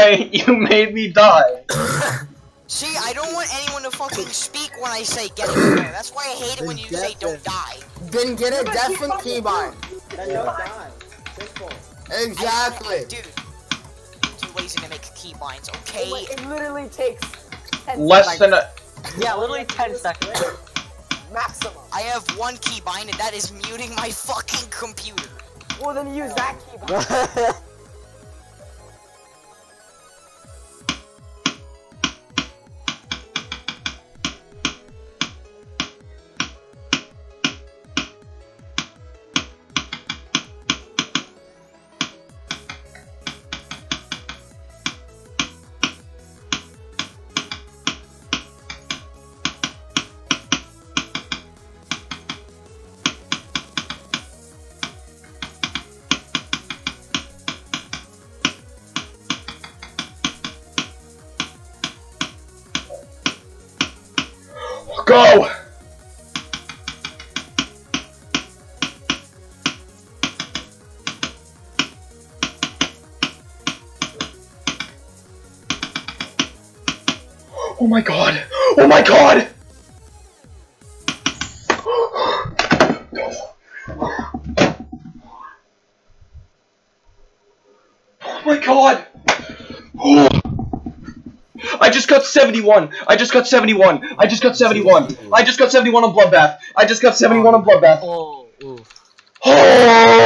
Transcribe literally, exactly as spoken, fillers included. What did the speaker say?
die. You made me die. See, I don't want anyone to fucking speak when I say get it there. That's why I hate it when you say don't die. Then get a deafened keybind. Then don't die. Simple. Exactly. Dude, too lazy to make keybinds, okay? It, it literally takes ten Less seconds. than a. Yeah, literally ten seconds. Maximum. I have one keybind and that is muting my fucking computer. Well, then use that keybind. Go! Oh my god! Oh my god! Oh my god! I just got seventy-one! I just got seventy-one! I just got seventy-one! I just got seventy-one on Bloodbath! I just got seventy-one on Bloodbath! Oh, oof. Oh!